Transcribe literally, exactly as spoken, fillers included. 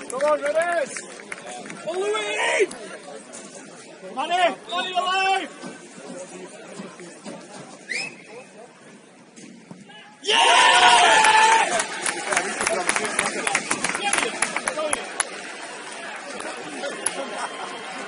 Come on, Dennis! All the way in! Money! Money alive! Yeah!